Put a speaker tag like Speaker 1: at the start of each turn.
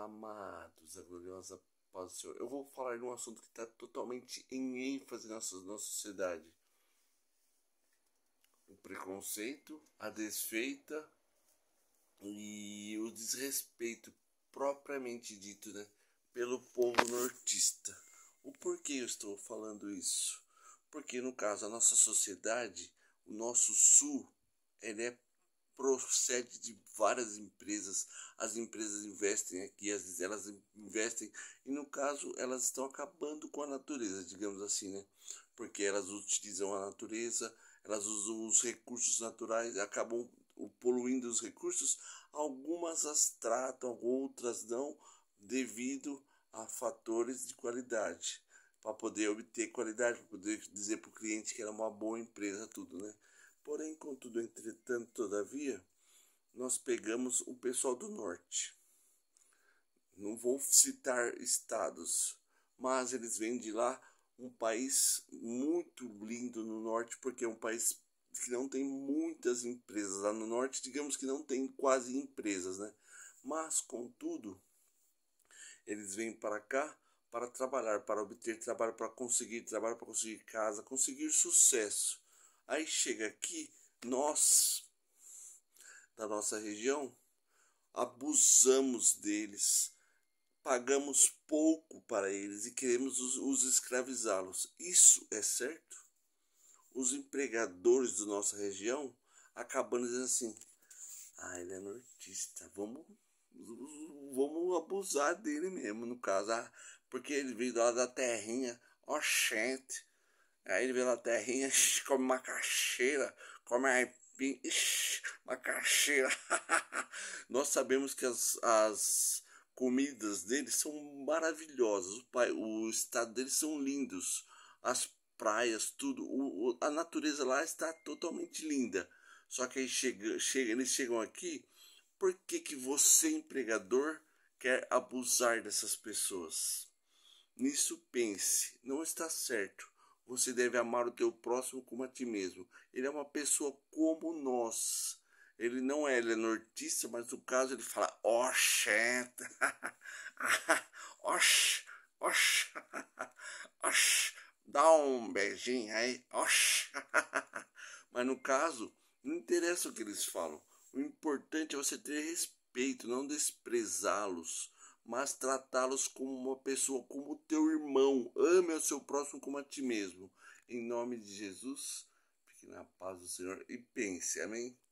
Speaker 1: Amados, a gloriosa paz do Senhor. Eu vou falar de um assunto que está totalmente em ênfase na nossa sociedade. O preconceito, a desfeita e o desrespeito propriamente dito, né, pelo povo nortista. O porquê eu estou falando isso? Porque no caso a nossa sociedade, o nosso sul, ele procede de várias empresas. As empresas investem aqui, elas investem e no caso elas estão acabando com a natureza, digamos assim, né? Porque elas utilizam a natureza, elas usam os recursos naturais, acabam poluindo os recursos. Algumas as tratam, outras não, devido a fatores de qualidade, para poder obter qualidade, para poder dizer para o cliente que era uma boa empresa, tudo, né? Porém, contudo, entretanto, todavia, nós pegamos o pessoal do norte. Não vou citar estados, mas eles vêm de lá, um país muito lindo no norte, porque é um país que não tem muitas empresas. Lá no norte, digamos que não tem quase empresas, né? Mas, contudo, eles vêm para cá para trabalhar, para obter trabalho, para conseguir casa, conseguir sucesso. Aí chega aqui, nós, da nossa região, abusamos deles, pagamos pouco para eles e queremos os escravizá-los. Isso é certo? Os empregadores da nossa região acabando dizendo assim: ah, ele é nortista, vamos abusar dele mesmo, no caso, porque ele veio lá da terrinha, oxente. Aí ele veio da terrinha, come macaxeira, come aipim, macaxeira. Nós sabemos que as comidas deles são maravilhosas, o estado deles são lindos, as praias, tudo, a natureza lá está totalmente linda. Só que aí eles chegam aqui, por que você, empregador, quer abusar dessas pessoas? Nisso pense, não está certo. Você deve amar o teu próximo como a ti mesmo. Ele é uma pessoa como nós. Ele é nortista, mas no caso ele fala, oxenta, ox, ox, ox, dá um beijinho aí, ox. Mas no caso, não interessa o que eles falam. O importante é você ter respeito, não desprezá-los, mas tratá-los como uma pessoa, como teu irmão. Ame o seu próximo como a ti mesmo. Em nome de Jesus, fique na paz do Senhor e pense, amém?